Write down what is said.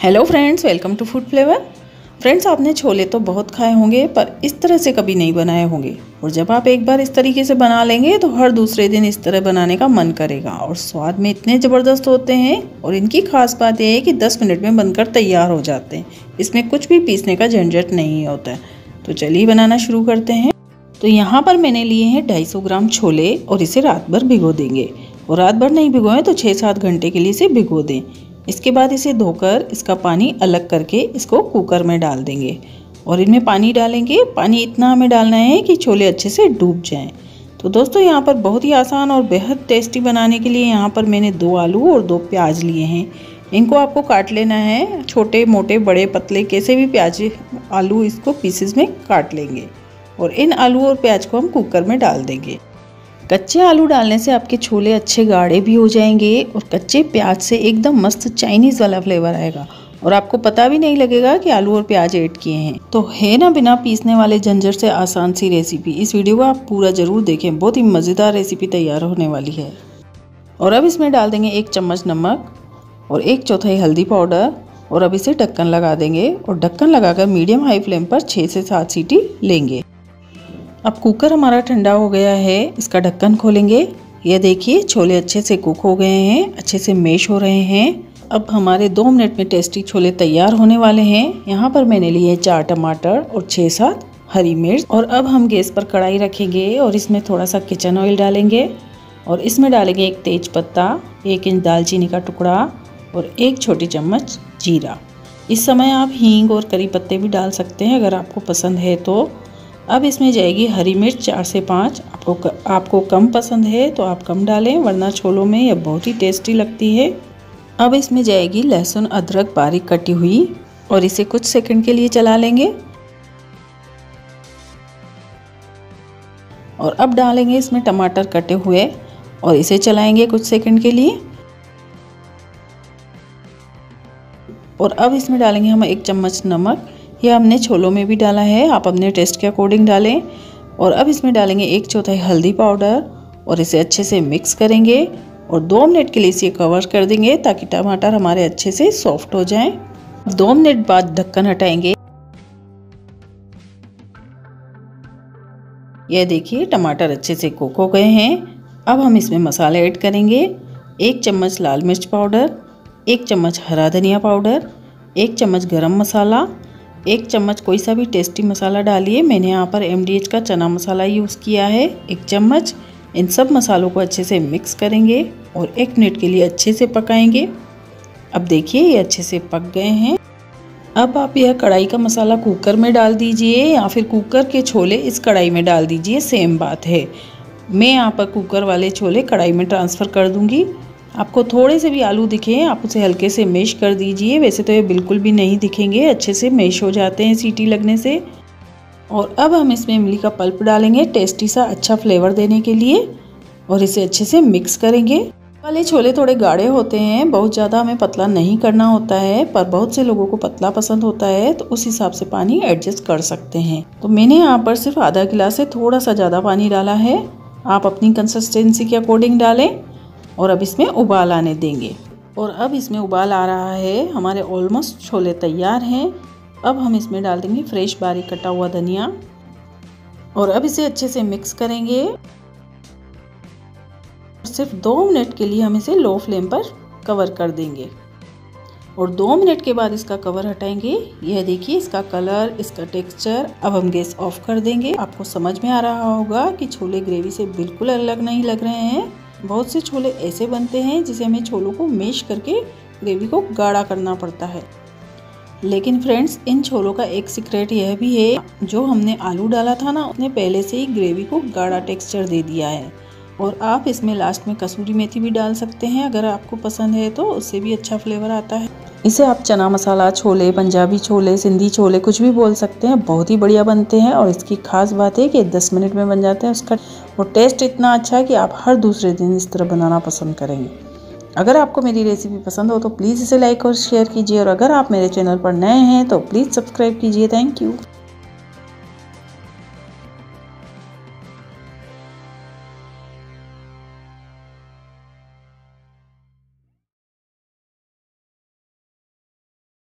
Hello friends, welcome to food flavour. Friends, आपने छोले तो बहुत खाए होंगे पर इस तरह से कभी नहीं बनाए होंगे। और जब आप एक बार इस तरीके से बना लेंगे तो हर दूसरे दिन इस तरह बनाने का मन करेगा। और स्वाद में इतने ज़बरदस्त होते हैं और इनकी खास बात यह है कि 10 मिनट में बनकर तैयार हो जाते हैं। इसमें कुछ भी पीसने का झंझट नहीं होता है। तो चलिए बनाना शुरू करते हैं। तो यहाँ पर मैंने लिए हैं 250 ग्राम छोले और इसे रात भर भिगो देंगे। और रात भर नहीं भिगोएं तो 6-7 घंटे के लिए इसे भिगो दें। इसके बाद इसे धोकर इसका पानी अलग करके इसको कुकर में डाल देंगे। और इनमें पानी डालेंगे। पानी इतना हमें डालना है कि छोले अच्छे से डूब जाएं। तो दोस्तों, यहाँ पर बहुत ही आसान और बेहद टेस्टी बनाने के लिए यहाँ पर मैंने 2 आलू और 2 प्याज लिए हैं। इनको आपको काट लेना है, छोटे मोटे बड़े पतले कैसे भी प्याज आलू इसको पीसेस में काट लेंगे। और इन आलू और प्याज को हम कुकर में डाल देंगे। कच्चे आलू डालने से आपके छोले अच्छे गाढ़े भी हो जाएंगे और कच्चे प्याज से एकदम मस्त चाइनीज़ वाला फ्लेवर आएगा और आपको पता भी नहीं लगेगा कि आलू और प्याज ऐड किए हैं। तो है ना बिना पीसने वाले झंझट से आसान सी रेसिपी। इस वीडियो को आप पूरा ज़रूर देखें, बहुत ही मज़ेदार रेसिपी तैयार होने वाली है। और अब इसमें डाल देंगे 1 चम्मच नमक और 1/4 हल्दी पाउडर। और अब इसे ढक्कन लगा देंगे और ढक्कन लगाकर मीडियम हाई फ्लेम पर 6 से 7 सीटी लेंगे। अब कुकर हमारा ठंडा हो गया है, इसका ढक्कन खोलेंगे। ये देखिए छोले अच्छे से कुक हो गए हैं, अच्छे से मैश हो रहे हैं। अब हमारे 2 मिनट में टेस्टी छोले तैयार होने वाले हैं। यहाँ पर मैंने लिए 4 टमाटर और 6-7 हरी मिर्च। और अब हम गैस पर कढ़ाई रखेंगे और इसमें थोड़ा सा किचन ऑयल डालेंगे। और इसमें डालेंगे 1 तेज पत्ता, 1 इंच दालचीनी का टुकड़ा और 1 छोटी चम्मच जीरा। इस समय आप हींग और करी पत्ते भी डाल सकते हैं अगर आपको पसंद है तो। अब इसमें जाएगी हरी मिर्च 4 से 5। आपको कम पसंद है तो आप कम डालें, वरना छोलों में यह बहुत ही टेस्टी लगती है। अब इसमें जाएगी लहसुन अदरक बारीक कटी हुई और इसे कुछ सेकंड के लिए चला लेंगे। और अब डालेंगे इसमें टमाटर कटे हुए और इसे चलाएंगे कुछ सेकंड के लिए। और अब इसमें डालेंगे हम 1 चम्मच नमक। यह हमने छोलों में भी डाला है, आप अपने टेस्ट के अकॉर्डिंग डालें। और अब इसमें डालेंगे 1/4 हल्दी पाउडर और इसे अच्छे से मिक्स करेंगे। और 2 मिनट के लिए इसे कवर कर देंगे ताकि टमाटर हमारे अच्छे से सॉफ्ट हो जाएं। 2 मिनट बाद ढक्कन हटाएंगे। यह देखिए टमाटर अच्छे से कुक हो गए हैं। अब हम इसमें मसाले ऐड करेंगे। 1 चम्मच लाल मिर्च पाउडर, 1 चम्मच हरा धनिया पाउडर, 1 चम्मच गरम मसाला, 1 चम्मच कोई सा भी टेस्टी मसाला डालिए। मैंने यहाँ पर MDH का चना मसाला यूज़ किया है 1 चम्मच। इन सब मसालों को अच्छे से मिक्स करेंगे और 1 मिनट के लिए अच्छे से पकाएंगे। अब देखिए ये अच्छे से पक गए हैं। अब आप यह कढ़ाई का मसाला कुकर में डाल दीजिए या फिर कुकर के छोले इस कढ़ाई में डाल दीजिए, सेम बात है। मैं यहाँ पर कुकर वाले छोले कढ़ाई में ट्रांसफ़र कर दूँगी। आपको थोड़े से भी आलू दिखें आप उसे हल्के से मैश कर दीजिए। वैसे तो ये बिल्कुल भी नहीं दिखेंगे, अच्छे से मैश हो जाते हैं सीटी लगने से। और अब हम इसमें इमली का पल्प डालेंगे टेस्टी सा अच्छा फ्लेवर देने के लिए। और इसे अच्छे से मिक्स करेंगे। वाले छोले थोड़े गाढ़े होते हैं, बहुत ज़्यादा हमें पतला नहीं करना होता है, पर बहुत से लोगों को पतला पसंद होता है तो उस हिसाब से पानी एडजस्ट कर सकते हैं। तो मैंने यहाँ पर सिर्फ आधा गिलास से थोड़ा सा ज़्यादा पानी डाला है, आप अपनी कंसिस्टेंसी के अकॉर्डिंग डालें। और अब इसमें उबाल आने देंगे। और अब इसमें उबाल आ रहा है, हमारे ऑलमोस्ट छोले तैयार हैं। अब हम इसमें डाल देंगे फ्रेश बारीक कटा हुआ धनिया। और अब इसे अच्छे से मिक्स करेंगे। सिर्फ 2 मिनट के लिए हम इसे लो फ्लेम पर कवर कर देंगे। और 2 मिनट के बाद इसका कवर हटाएंगे। यह देखिए इसका कलर, इसका टेक्सचर। अब हम गैस ऑफ कर देंगे। आपको समझ में आ रहा होगा कि छोले ग्रेवी से बिल्कुल अलग नहीं लग रहे हैं। बहुत से छोले ऐसे बनते हैं जिसे हमें छोलों को मैश करके ग्रेवी को गाढ़ा करना पड़ता है। लेकिन फ्रेंड्स, इन छोलों का एक सीक्रेट यह भी है, जो हमने आलू डाला था ना, उसने पहले से ही ग्रेवी को गाढ़ा टेक्सचर दे दिया है। और आप इसमें लास्ट में कसूरी मेथी भी डाल सकते हैं अगर आपको पसंद है तो, उससे भी अच्छा फ्लेवर आता है। इसे आप चना मसाला छोले, पंजाबी छोले, सिंधी छोले कुछ भी बोल सकते हैं, बहुत ही बढ़िया बनते हैं। और इसकी खास बात है कि 10 मिनट में बन जाते हैं। उसका और टेस्ट इतना अच्छा है कि आप हर दूसरे दिन इस तरह बनाना पसंद करेंगे। अगर आपको मेरी रेसिपी पसंद हो तो प्लीज़ इसे लाइक और शेयर कीजिए। और अगर आप मेरे चैनल पर नए हैं तो प्लीज़ सब्सक्राइब कीजिए। Thank you.